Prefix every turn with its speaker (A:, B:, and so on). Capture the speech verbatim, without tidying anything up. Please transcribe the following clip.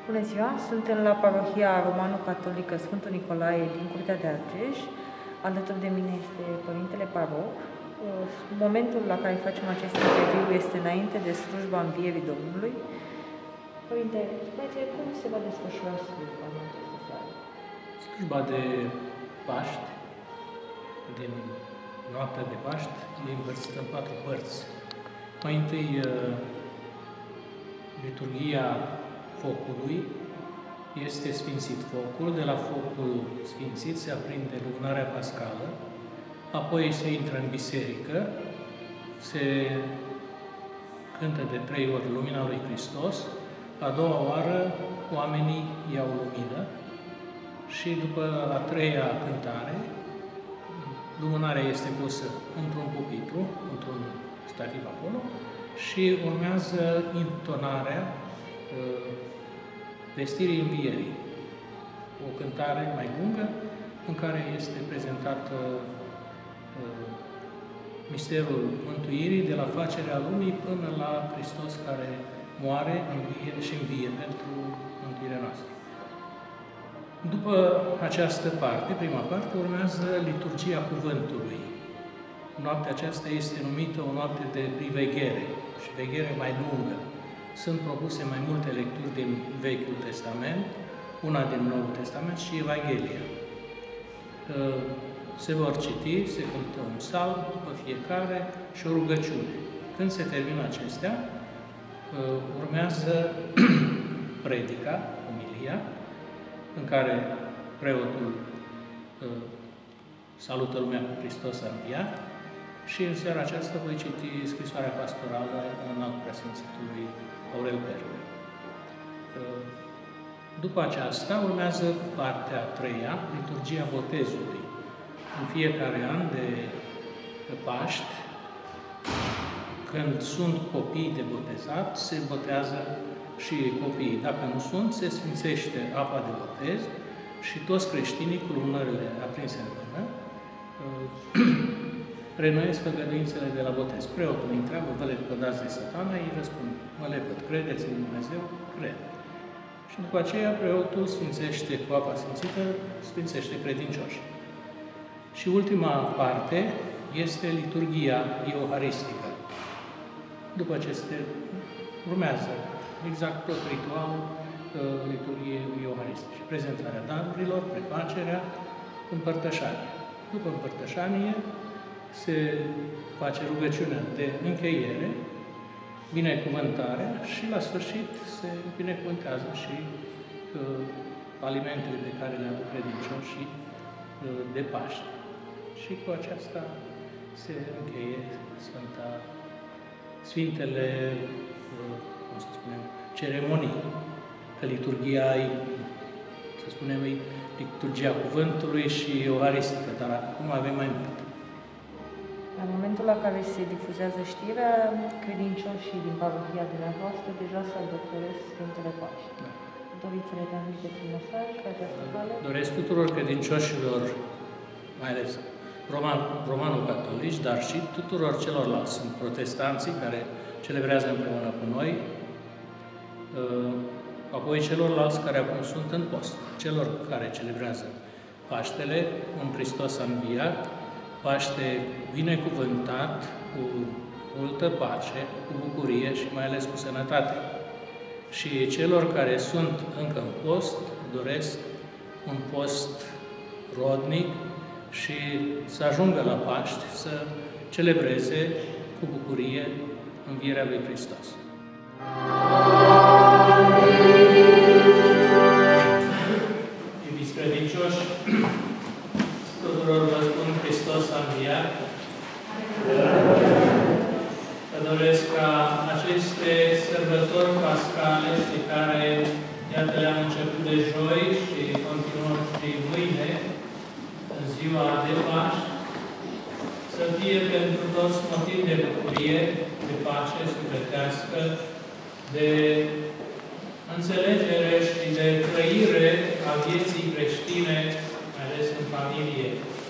A: Bună ziua! Suntem la parohia romano-catolică Sfântul Nicolae din Curtea de Argeș. Alături de mine este Părintele Paroc. Momentul la care facem acest interviu este înainte de slujba Învierii Domnului. Părinte, spuneți cum se va desfășura slujba în această seară?
B: Slujba de Paști, din noaptea de Paști, e împărțită în patru părți. Mai întâi, liturghia focului, este sfințit focul, de la focul sfințit se aprinde lumânarea pascală, apoi se intră în biserică, se cântă de trei ori lumina lui Hristos, a doua oară oamenii iau lumină și după a treia cântare, lumânarea este pusă într-un pupitru, într-un stativ acolo, și urmează intonarea uh, vestirii învierii, o cântare mai lungă în care este prezentat uh, misterul mântuirii de la facerea lumii până la Hristos care moare, învie și învie pentru mântuirea noastră. După această parte, prima parte, urmează liturgia cuvântului. Noaptea aceasta este numită o noapte de priveghere și veghere mai lungă. Sunt propuse mai multe lecturi din Vechiul Testament, una din Noul Testament și Evanghelia. Se vor citi, se cântă un psalm după fiecare și o rugăciune. Când se termină acestea, urmează predica, omilia, în care preotul salută lumea cu Hristos a înviat, și în seara aceasta voi citi scrisoarea pastorală în al Preasfințitului Aurel Berger. După aceasta urmează partea a treia, liturgia botezului. În fiecare an de Paști, când sunt copii de botezat, se botează și copiii. Dacă nu sunt, se sfințește apa de botez și toți creștinii cu lumânările aprinse în mână renoiesc făgăduințele de la botez. Preotul îi întreabă, vă lepădați de Satana? Ei răspund, mă lepăd, credeți în Dumnezeu? Cred. Și după aceea preotul sfințește cu apa sfințită, sfințește credincioși. Și ultima parte este liturghia euharistică. După aceste urmează exact tot ritualul liturghiei euharistice. Prezentarea darurilor, prefacerea, împărtășania. După împărtășanie se face rugăciunea de încheiere, binecuvântarea și la sfârșit se binecuvântează și uh, alimentele pe care le au credincioșii uh, de Paște. Și cu aceasta se încheie Sfânta, Sfintele, uh, cum să spunem, ceremonii. Că liturghia e, să spunem, e liturgia cuvântului și euharistică, dar acum avem mai mult.
A: La momentul la care se difuzează știrea, credincioșii din parohia dumneavoastră deja sărbătoresc Sfintele Paști. Da. Doriți să le transmiteți un mesaj pe această cale?
B: Doresc tuturor credincioșilor, mai ales roman, romano-catolici, dar și tuturor celorlalți. Sunt protestanții care celebrează împreună cu noi, apoi celorlalți care acum sunt în post, celor care celebrează Paștele, în Hristos a înviat, Paște binecuvântat, cu multă pace, cu bucurie și mai ales cu sănătate. Și celor care sunt încă în post, doresc un post rodnic și să ajungă la Paști, să celebreze cu bucurie învierea lui Hristos. Iubiți credincioși, tuturor vă spun Hristos a înviat. Vă doresc ca aceste sărbători pascale pe care, iată, le-am început de joi și continuăm și mâine, în ziua de Paști, să fie pentru toți motiv de bucurie, de pace sufletească, de înțelegere și de trăire a vieții creștine, mai ales în familie.